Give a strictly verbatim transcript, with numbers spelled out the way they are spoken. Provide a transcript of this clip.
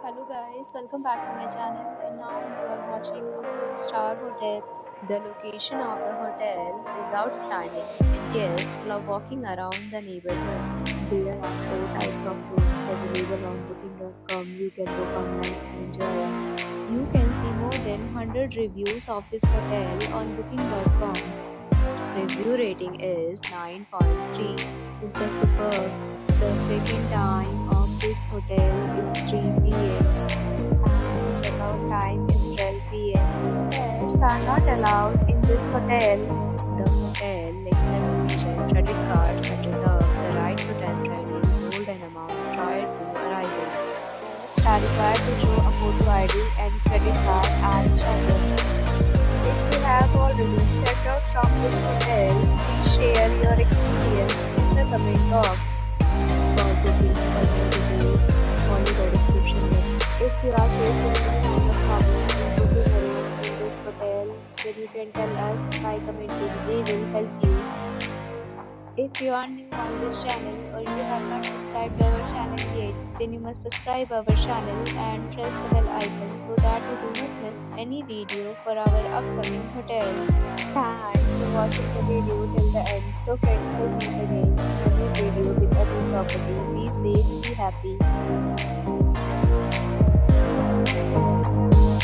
Hello guys, welcome back to my channel and now you are watching a four star hotel. The location of the hotel is outstanding and guests love walking around the neighborhood. There are four types of rooms available on booking dot com. You can book online and enjoy. You can see more than one hundred reviews of this hotel on booking dot com. Its review rating is nine point three. Is the superb. The check-in time of this hotel is three p m and the checkout time is twelve p m Pets are not allowed in this hotel. The hotel accepts major credit cards and reserves the right to temporarily hold an amount prior to arrival. Guests are required to show a photo I D and credit card at check-in. If you have already checked out from this hotel, please share your experience in the comment box. For booking further details, follow the description link. If you are facing any kind of problem in booking a room in this hotel, then you can tell us by commenting. We will help you. If you are new on this channel or you have not subscribed our channel yet, then you must subscribe our channel and press the bell icon so that you do not miss any video for our upcoming hotel. Thanks for watching the video till the end. So friends, will meet again in a new video with a new property. Be safe, be happy.